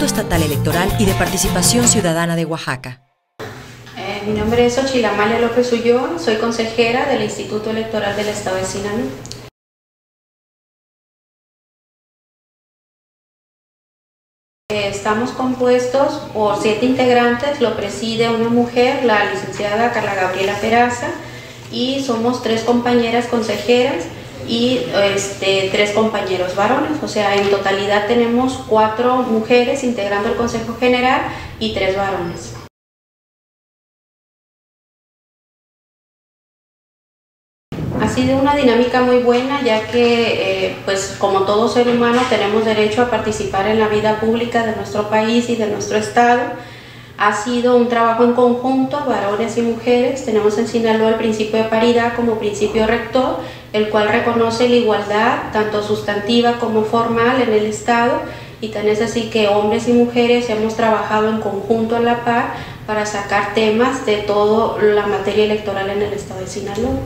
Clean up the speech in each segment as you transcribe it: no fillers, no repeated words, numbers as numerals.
Estatal Electoral y de Participación Ciudadana de Oaxaca. Mi nombre es Xochitl Amalia López Ulloa, soy consejera del Instituto Electoral del Estado de Sinaloa. Estamos compuestos por 7 integrantes, lo preside una mujer, la licenciada Carla Gabriela Peraza, y somos 3 compañeras consejeras y 3 compañeros varones, o sea, en totalidad tenemos 4 mujeres integrando el Consejo General y 3 varones. Ha sido una dinámica muy buena, ya que pues como todo ser humano tenemos derecho a participar en la vida pública de nuestro país y de nuestro estado. Ha sido un trabajo en conjunto, varones y mujeres. Tenemos en Sinaloa el principio de paridad como principio rector, el cual reconoce la igualdad tanto sustantiva como formal en el estado, y tan es así que hombres y mujeres hemos trabajado en conjunto a la par para sacar temas de toda la materia electoral en el estado de Sinaloa.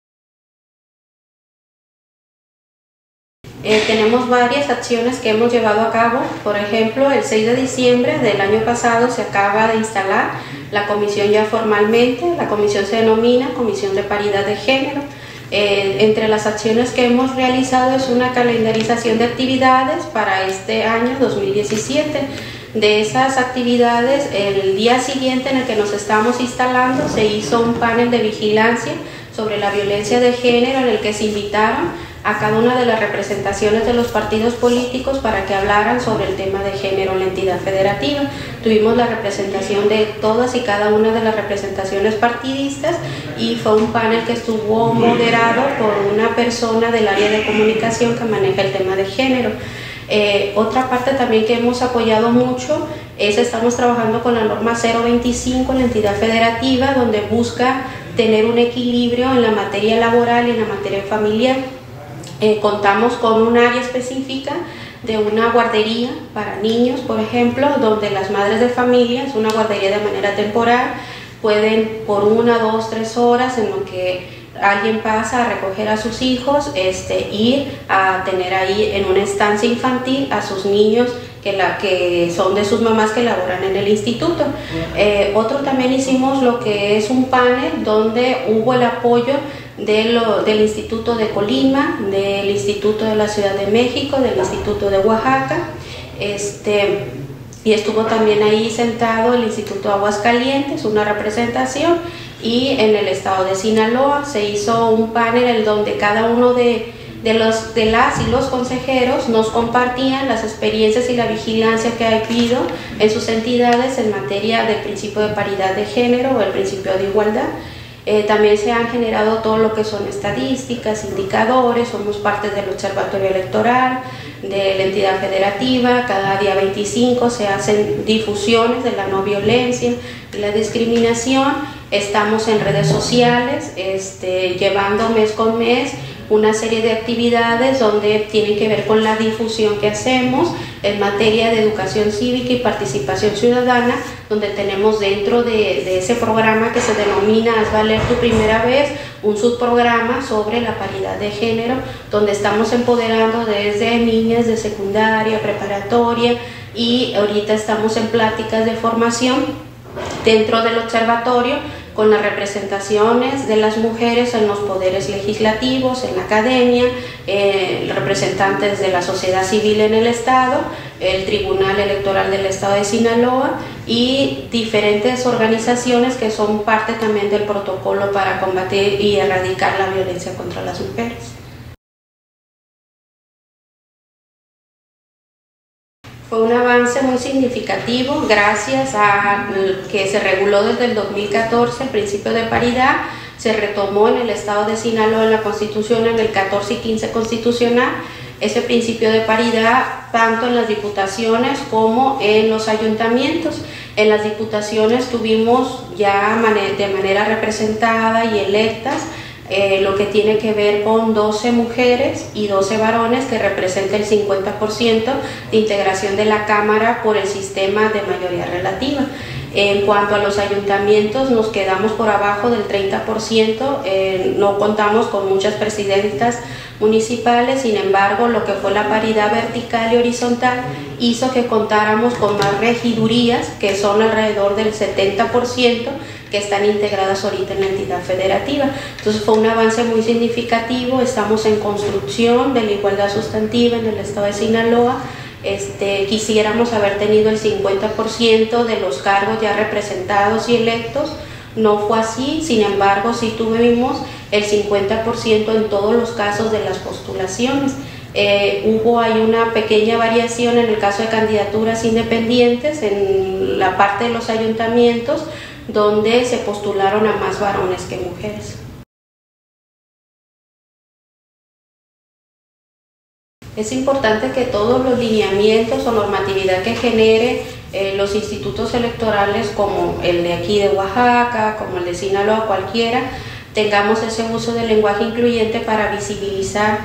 Tenemos varias acciones que hemos llevado a cabo. Por ejemplo, el 6 de diciembre del año pasado se acaba de instalar la comisión ya formalmente. La comisión se denomina Comisión de Paridad de Género. Entre las acciones que hemos realizado es una calendarización de actividades para este año 2017. De esas actividades, el día siguiente en el que nos estamos instalando se hizo un panel de vigilancia sobre la violencia de género en el que se invitaron a cada una de las representaciones de los partidos políticos para que hablaran sobre el tema de género en la entidad federativa. Tuvimos la representación de todas y cada una de las representaciones partidistas y fue un panel que estuvo moderado por una persona del área de comunicación que maneja el tema de género. Otra parte también que hemos apoyado mucho es estamos trabajando con la norma 025 en la entidad federativa, donde busca tener un equilibrio en la materia laboral y en la materia familiar. Contamos con un área específica de una guardería para niños, por ejemplo, donde las madres de familia, es una guardería de manera temporal, pueden por 1, 2, 3 horas en lo que alguien pasa a recoger a sus hijos, ir a tener ahí en una estancia infantil a sus niños que son de sus mamás que laboran en el instituto. Otro también hicimos lo que es un panel donde hubo el apoyo del Instituto de Colima, del Instituto de la Ciudad de México, del Instituto de Oaxaca, y estuvo también ahí sentado el Instituto de Aguascalientes, una representación, y en el estado de Sinaloa se hizo un panel en donde cada uno de las y los consejeros nos compartían las experiencias y la vigilancia que ha habido en sus entidades en materia del principio de paridad de género o el principio de igualdad. También se han generado todo lo que son estadísticas, indicadores, somos parte del Observatorio Electoral, de la entidad federativa. Cada día 25 se hacen difusiones de la no violencia y la discriminación. Estamos en redes sociales, llevando mes con mes una serie de actividades donde tienen que ver con la difusión que hacemos en materia de educación cívica y participación ciudadana, donde tenemos dentro de ese programa que se denomina Haz Valer Tu Primera Vez, un subprograma sobre la paridad de género, donde estamos empoderando desde niñas de secundaria, preparatoria, y ahorita estamos en pláticas de formación dentro del observatorio con las representaciones de las mujeres en los poderes legislativos, en la academia, representantes de la sociedad civil en el estado, el Tribunal Electoral del Estado de Sinaloa y diferentes organizaciones que son parte también del protocolo para combatir y erradicar la violencia contra las mujeres. Fue un avance muy significativo gracias a que se reguló desde el 2014 el principio de paridad, se retomó en el estado de Sinaloa en la Constitución en el 14 y 15 constitucional, ese principio de paridad tanto en las diputaciones como en los ayuntamientos. En las diputaciones tuvimos ya de manera representada y electas lo que tiene que ver con 12 mujeres y 12 varones, que representa el 50% de integración de la Cámara por el sistema de mayoría relativa. En cuanto a los ayuntamientos, nos quedamos por abajo del 30%, no contamos con muchas presidentas municipales. Sin embargo, lo que fue la paridad vertical y horizontal hizo que contáramos con más regidurías, que son alrededor del 70%, que están integradas ahorita en la entidad federativa. Entonces fue un avance muy significativo. Estamos en construcción de la igualdad sustantiva en el estado de Sinaloa. Quisiéramos haber tenido el 50% de los cargos ya representados y electos. No fue así, sin embargo sí tuvimos el 50% en todos los casos de las postulaciones. Hubo ahí una pequeña variación en el caso de candidaturas independientes en la parte de los ayuntamientos, donde se postularon a más varones que mujeres. Es importante que todos los lineamientos o normatividad que genere los institutos electorales, como el de aquí de Oaxaca, como el de Sinaloa, cualquiera, tengamos ese uso del lenguaje incluyente para visibilizar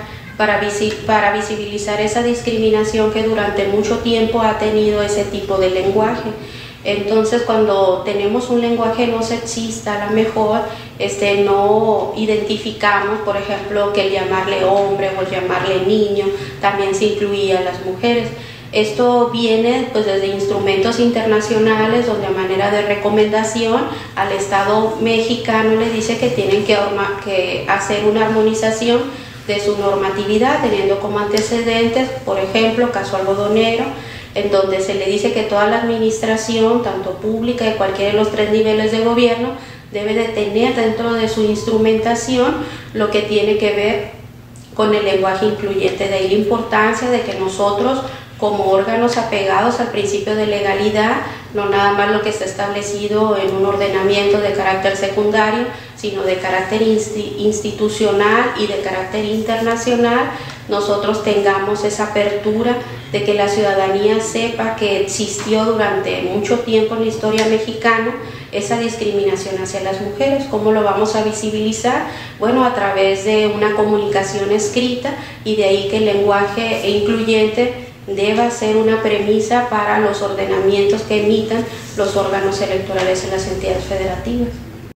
esa discriminación que durante mucho tiempo ha tenido ese tipo de lenguaje. Entonces, cuando tenemos un lenguaje no sexista, a lo mejor no identificamos, por ejemplo, que el llamarle hombre o el llamarle niño también se incluía a las mujeres. Esto viene pues desde instrumentos internacionales, donde a manera de recomendación al Estado mexicano le dice que tienen que hacer una armonización de su normatividad, teniendo como antecedentes, por ejemplo, caso algodonero, en donde se le dice que toda la administración, tanto pública de cualquiera de los 3 niveles de gobierno, debe de tener dentro de su instrumentación lo que tiene que ver con el lenguaje incluyente. De ahí la importancia de que nosotros, como órganos apegados al principio de legalidad, no nada más lo que está establecido en un ordenamiento de carácter secundario, sino de carácter institucional y de carácter internacional, nosotros tengamos esa apertura de que la ciudadanía sepa que existió durante mucho tiempo en la historia mexicana esa discriminación hacia las mujeres. ¿Cómo lo vamos a visibilizar? Bueno, a través de una comunicación escrita, y de ahí que el lenguaje incluyente deba ser una premisa para los ordenamientos que emitan los órganos electorales en las entidades federativas.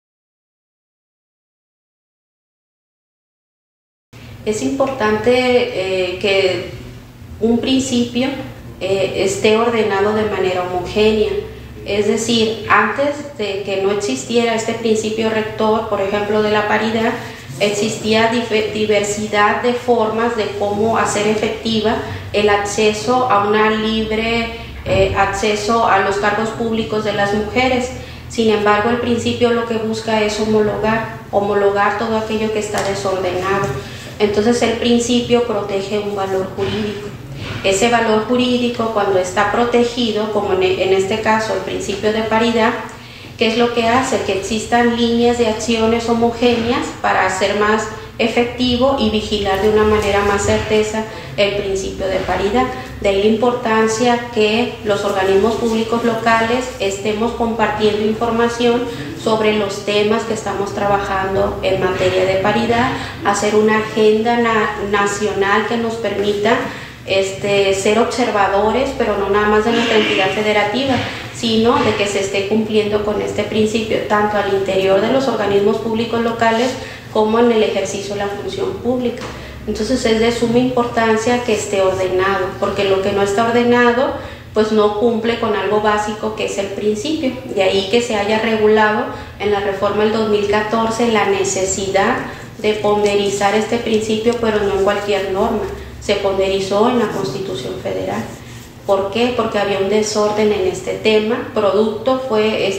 Es importante que un principio esté ordenado de manera homogénea. Es decir, antes de que no existiera este principio rector, por ejemplo, de la paridad, existía diversidad de formas de cómo hacer efectiva el acceso a una libre acceso a los cargos públicos de las mujeres. Sin embargo, el principio lo que busca es homologar todo aquello que está desordenado. Entonces, el principio protege un valor jurídico. Ese valor jurídico, cuando está protegido, como en este caso el principio de paridad, ¿qué es lo que hace? Que existan líneas de acciones homogéneas para hacer más efectivo y vigilar de una manera más certeza el principio de paridad. De ahí la importancia que los organismos públicos locales estemos compartiendo información sobre los temas que estamos trabajando en materia de paridad, hacer una agenda nacional que nos permita ser observadores, pero no nada más de nuestra entidad federativa, sino de que se esté cumpliendo con este principio, tanto al interior de los organismos públicos locales como en el ejercicio de la función pública. Entonces es de suma importancia que esté ordenado, porque lo que no está ordenado pues no cumple con algo básico que es el principio. De ahí que se haya regulado en la reforma del 2014 la necesidad de ponderizar este principio, pero no en cualquier norma. Se ponderizó en la Constitución Federal. ¿Por qué? Porque había un desorden en este tema. Producto fue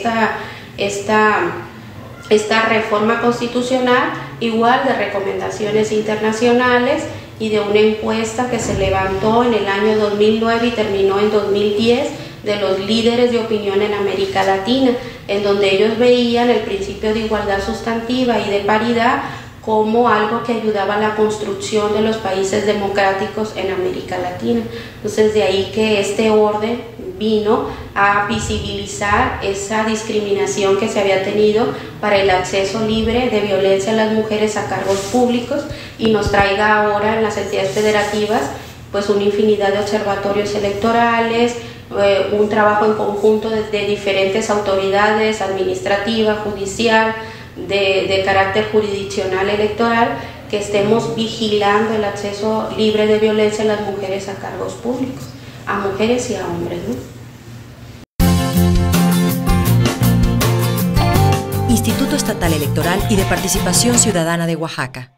esta reforma constitucional, igual de recomendaciones internacionales y de una encuesta que se levantó en el año 2009 y terminó en 2010 de los líderes de opinión en América Latina, en donde ellos veían el principio de igualdad sustantiva y de paridad como algo que ayudaba a la construcción de los países democráticos en América Latina. Entonces, de ahí que este orden vino a visibilizar esa discriminación que se había tenido para el acceso libre de violencia a las mujeres a cargos públicos, y nos traiga ahora en las entidades federativas pues una infinidad de observatorios electorales, un trabajo en conjunto de diferentes autoridades administrativa, judicial, de carácter jurisdiccional electoral, que estemos vigilando el acceso libre de violencia de las mujeres a cargos públicos, a mujeres y a hombres, ¿no? Instituto Estatal Electoral y de Participación Ciudadana de Oaxaca.